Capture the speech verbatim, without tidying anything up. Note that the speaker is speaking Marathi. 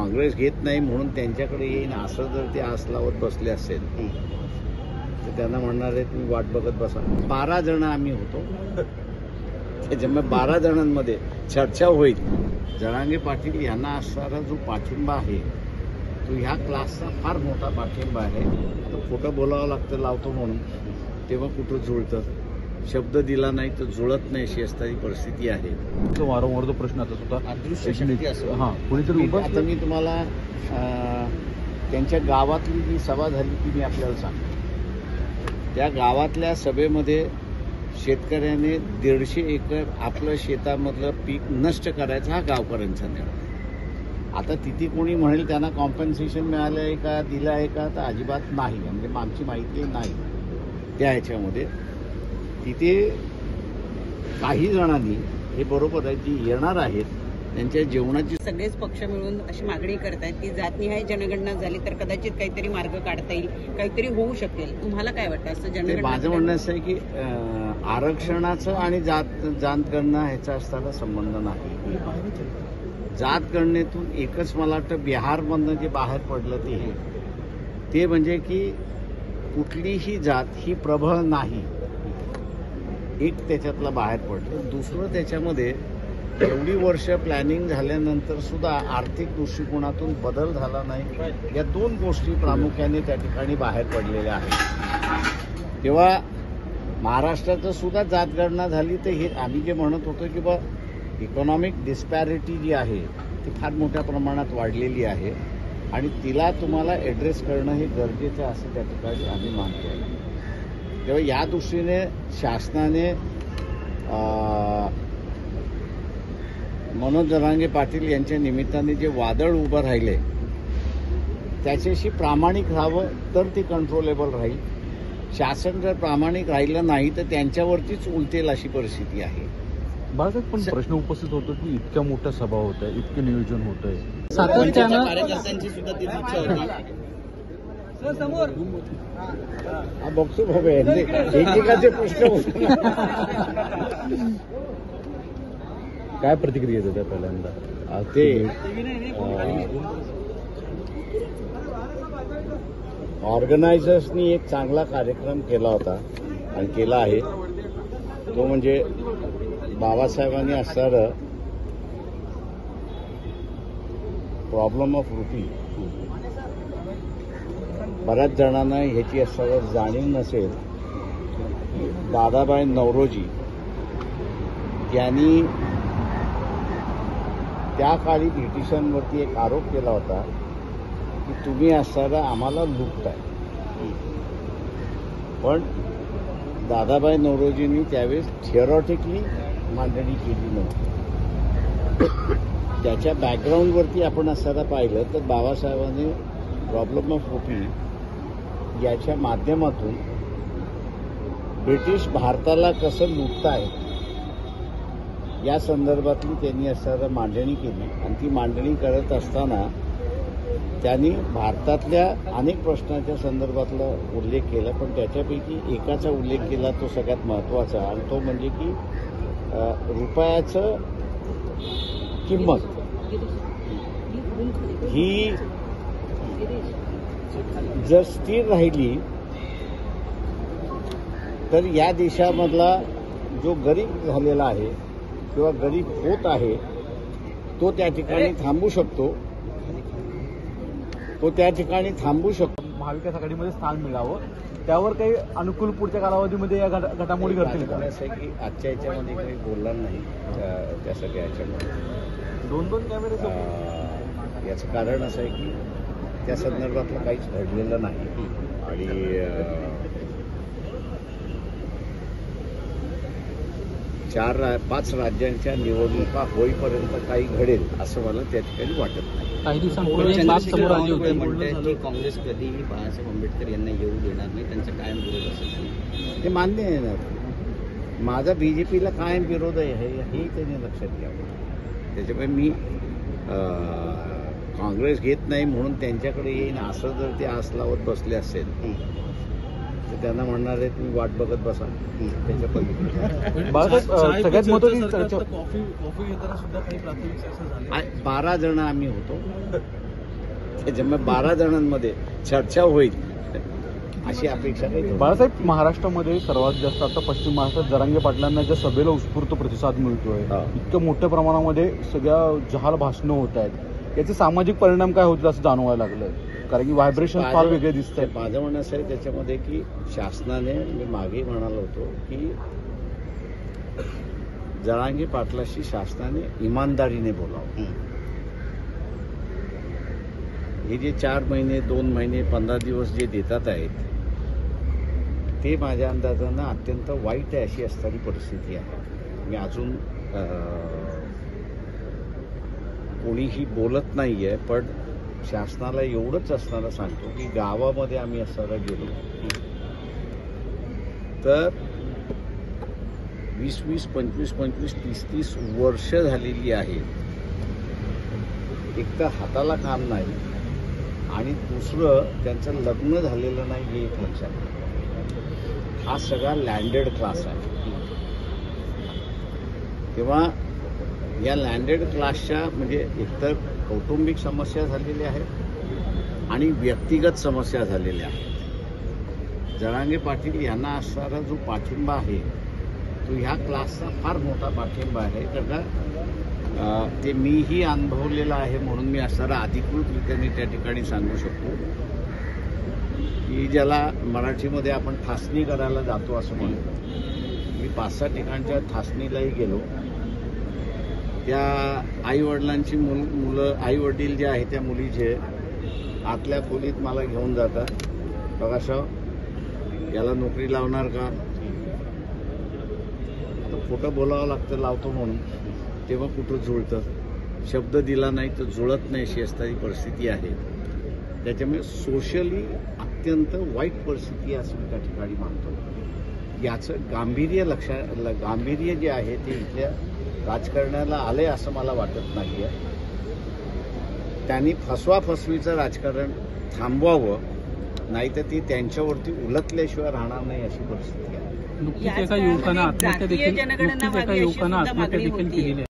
काँग्रेस घेत नाही म्हणून त्यांच्याकडे येईन असं जर ते आस लावत बसले असेल तर त्यांना म्हणणार आहे तुम्ही वाट बघत बसा. बारा जण आम्ही होतो, त्याच्यामुळे बारा जणांमध्ये चर्चा होईल. जरांगे पाटील यांना असणारा जो पाठिंबा आहे तो ह्या क्लासचा फार मोठा पाठिंबा आहे. आता खोटं बोलावं लागतं लावतो म्हणून, तेव्हा कुठं जुळतं. शब्द दिला नाही तर जुळत नाही अशी असणारी परिस्थिती आहे. तो वारंवार जो प्रश्न आता सुद्धा अदृश्य शक्ती असं हां कुणीतरी उभं. आता मी तुम्हाला त्यांच्या गावातली जी सभा झाली ती मी आपल्याला सांगतो. त्या गावातल्या सभेमध्ये शेतकऱ्याने दीडशे एकर आपलं शेतामधलं पीक नष्ट करायचा हा गावकऱ्यांचा निर्णय. आता तिथे कोणी म्हणेल त्यांना कॉम्पन्सेशन मिळालं आहे का, दिलं आहे का, तर अजिबात नाही. म्हणजे आमची माहिती नाही त्या ह्याच्यामध्ये. तिथे काही जणांनी हे बरोबर आहे जी येणार आहेत त्यांच्या जेवणाची सगळेच पक्ष मिळून अशी मागणी करतायत की जातनिहाय जनगणना झाली तर कदाचित काहीतरी मार्ग काढता येईल, काहीतरी होऊ शकेल. तुम्हाला काय वाटतं असं जनगणना? माझं म्हणणं असं आहे की आरक्षणाचं आणि जात जातगणना ह्याचा असताना संबंध नाही. जातगणनेतून एकच मला वाटतं बिहारमधनं जे बाहेर पडलं ते ते म्हणजे की कुठलीही जात ही प्रबळ नाही, एक त्याच्यातलं बाहेर पडलं. दुसरं त्याच्यामध्ये एवढी वर्ष प्लॅनिंग झाल्यानंतर सुद्धा आर्थिक दृष्टिकोनातून बदल झाला नाही. या दोन गोष्टी प्रामुख्याने त्या ठिकाणी बाहेर पडलेल्या आहेत. तेव्हा महाराष्ट्राचं सुद्धा जातगणना झाली तर हे आम्ही जे म्हणत होतो की बा इकॉनॉमिक डिस्पॅरिटी जी आहे ती फार मोठ्या प्रमाणात वाढलेली आहे आणि तिला तुम्हाला ॲड्रेस करणं हे गरजेचं असं त्या ठिकाणी आम्ही मानतो. तेव्हा या दृष्टीने शासनाने मनोज जरांगे पाटील यांच्या निमित्ताने जे वादळ उभं राहिले त्याच्याशी प्रामाणिक राहावं तर ते कंट्रोलेबल राहील. शासन जर प्रामाणिक राहिलं नाही तर त्यांच्यावरतीच उलटेल अशी परिस्थिती आहे. बाळासाहेब पण प्रश्न उपस्थित होतो की इतक्या मोठ्या सभा होत आहे, इतकं नियोजन होत आहे, सातत्यानं कार्यकर्त्यांची सुद्धा ती इच्छा होती. बघतो बाबा एकेकाचे प्रश्न काय प्रतिक्रिया देतात पहिल्यांदा ते ऑर्गनायझर्सनी एक चांगला कार्यक्रम केला होता आणि केला आहे तो म्हणजे बाबासाहेबांनी असणारं प्रॉब्लेम ऑफ रुपी. बऱ्याच जणांना ह्याची असणारं जाणीव नसेल. दादाभाई नौरोजी यांनी त्या काळी ब्रिटिशांवरती एक आरोप केला होता की तुम्ही असणारा आम्हाला लुटताय. पण दादाभाई नौरोजींनी त्यावेळेस थिअरॉटिकली मांडणी केली नव्हती. त्याच्या बॅकग्राऊंडवरती आपण असताना पाहिलं तर बाबासाहेबांनी प्रॉब्लेम ऑफ रुपी याच्या माध्यमातून ब्रिटिश भारताला कसं लुटताय या संदर्भातली त्यांनी असणारा मांडणी केली आणि ती मांडणी करत असताना त्यांनी भारतातल्या अनेक प्रश्नाच्या संदर्भातला उल्लेख केला. पण त्याच्यापैकी एकाचा उल्लेख केला तो सगळ्यात महत्त्वाचा आणि तो म्हणजे की रुपयाचं किंमत ही जर स्थिर राहिली तर या देशामधला जो गरीब झालेला आहे किंवा गरीब होत आहे तो त्या ठिकाणी थांबू शकतो तो त्या ठिकाणी थांबू शकतो. महाविकास आघाडीमध्ये स्थान मिळावं त्यावर काही अनुकूल पुढच्या कालावधीमध्ये या घडामोडी घडतील का? असं आहे की आजच्या याच्यामध्ये काही बोलणार नाही त्या सगळ्या याच्यामध्ये. दोन दोन कॅमेरे याचं कारण असं आहे की त्या संदर्भातलं काहीच घडलेलं नाही आणि चार पाच राज्यांच्या निवडणुका होईपर्यंत काही घडेल असं मला त्या ठिकाणी वाटत नाही. काही दिवसांपूर्वी बाब समोर आली होती म्हणतात की काँग्रेस कधीही बाळासाहेब आंबेडकर यांना येऊ देणार नाही, त्यांचा कायम विरोध असेल. ते मान्य आहे ना. माझा बीजेपीला कायम विरोध आहे हेही त्यांनी लक्षात घ्यावं. त्याच्यामुळे मी काँग्रेस घेत नाही म्हणून त्यांच्याकडे येईन असं जर ते आस लावत बसले असेल तर त्यांना म्हणणार आहे तुम्ही वाट बघत बसा. त्याच्या पलीकडे सगळ्यात महत्त्वाची बारा जण आम्ही होतो, त्याच्यामुळे बारा जणांमध्ये चर्चा होईल अशी अपेक्षा नाही. बाळासाहेब, महाराष्ट्रामध्ये सर्वात जास्त आता पश्चिम महाराष्ट्रात जरांगे पाटलांना ज्या सभेला उत्स्फूर्त प्रतिसाद मिळतोय, हा. इतक्या मोठ्या प्रमाणामध्ये सगळ्या जहाल भाषणं होत आहेत, याचे सामाजिक परिणाम काय होतील असं जाणवायला लागलंय? कारण की व्हायब्रेशन फार वेगळे दिसत आहेत. माझं म्हणणं असं आहे त्याच्यामध्ये की शासनाने, मी मागे म्हणालो होतो की जरांगे पाटलाशी शासनाने इमानदारीने बोलावं. हे जे चार महिने दोन महिने पंधरा दिवस जे देतात आहेत ते माझ्या अंदाजानं अत्यंत वाईट आहे अशी असणारी परिस्थिती आहे. मी अजून कोणीही बोलत नाही आहे, पण शासनाला एवढंच असणारं सांगतो की गावामध्ये आम्ही असताना गेलो तर वीस वीस पंचवीस पंचवीस तीस तीस वर्ष झालेली आहेत. एक तर हाताला काम नाही आणि दुसरं त्यांचं लग्न झालेलं नाही हे एक लक्षात घ्या. हा सगळा लँडेड क्लास आहे. तेव्हा या लँडेड क्लासच्या म्हणजे एकतर कौटुंबिक समस्या झालेल्या आहेत आणि व्यक्तिगत समस्या झालेल्या आहेत. जरांगे पाटील यांना असणारा जो पाठिंबा आहे तो ह्या क्लासचा फार मोठा पाठिंबा आहे. कारण ते मीही अनुभवलेलं आहे म्हणून मी असणारा अधिकृतरित्या मी त्या ठिकाणी सांगू शकतो की ज्याला मराठीमध्ये आपण ठासणी करायला जातो असं म्हणतो. मी पाच सहा ठिकाणच्या ठासणीलाही गेलो. त्या आईवडिलांची मुल मुलं आईवडील जे आहे त्या मुलीचे आतल्या खोलीत मला घेऊन जातात. बघा साहेब, याला नोकरी लावणार का? आता खोटं बोलावं लागतं लावतो म्हणून, तेव्हा कुठं जुळतं. शब्द दिला नाही तर जुळत नाही अशी असणारी परिस्थिती आहे. त्याच्यामुळे सोशली अत्यंत वाईट परिस्थिती असं मी त्या ठिकाणी मानतो. याचं गांभीर्य लक्षात गांभीर्य जे आहे ते इथल्या राजकारणाला आलंय असं मला वाटत नाहीये. त्यांनी फसवाफसवीचं राजकारण थांबवावं, नाहीतर ती त्यांच्यावरती उलटल्याशिवाय राहणार नाही अशी परिस्थिती आहे. नुकतीच एका युवकानं आत्महत्या देखील नुकतीच एका युवकानं आत्महत्या देखील केलेली आहे.